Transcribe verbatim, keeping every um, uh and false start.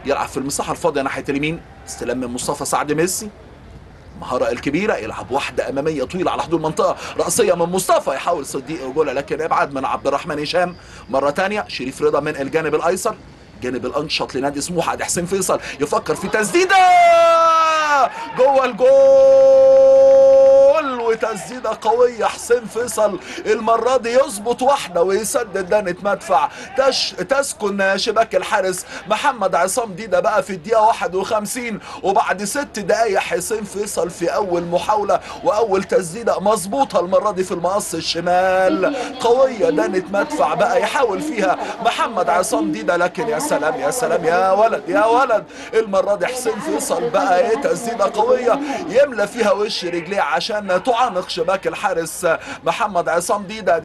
يلعب في المساحه الفاضيه ناحيه اليمين، استلام من مصطفى سعد ميسي، المهاره الكبيره، يلعب واحده اماميه طويله على حدود المنطقه، راسيه من مصطفى، يحاول صديق يقولها لكن ابعد من عبد الرحمن هشام. مره ثانيه شريف رضا من الجانب الايسر، الجانب الانشط لنادي سموحه، ادي حسين فيصل يفكر في تسديده جوه الجول، وتسديده قويه حسين فيصل المره دي يظبط واحده ويسدد دانة مدفع تش تسكن شباك الحارس محمد عصام ديده بقى في الدقيقه واحد وخمسين، وبعد ست دقائق حسين فيصل في اول محاوله واول تسديده مظبوطه المره دي في المقص الشمال قويه، دانة مدفع بقى يحاول فيها محمد عصام ديده، لكن يا سلام يا سلام يا ولد يا ولد، المره دي حسين فيصل بقى ايه تسديده قويه يملى فيها وش رجليه عشان تعانق شباك الحارس محمد عصام ديده.